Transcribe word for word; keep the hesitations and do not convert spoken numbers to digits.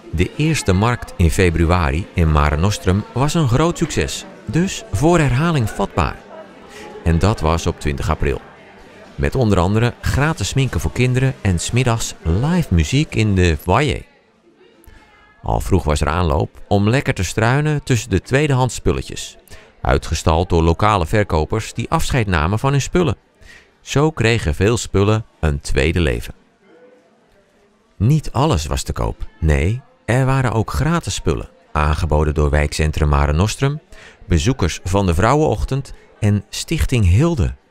De eerste markt in februari in Mare Nostrum was een groot succes, dus voor herhaling vatbaar. En dat was op twintig april. Met onder andere gratis sminken voor kinderen en 's middags live muziek in de foyer. Al vroeg was er aanloop om lekker te struinen tussen de tweedehands spulletjes. Uitgestald door lokale verkopers die afscheid namen van hun spullen. Zo kregen veel spullen een tweede leven. Niet alles was te koop. Nee, er waren ook gratis spullen. Aangeboden door wijkcentrum Mare Nostrum, bezoekers van de Vrouwenochtend en Stichting Hilde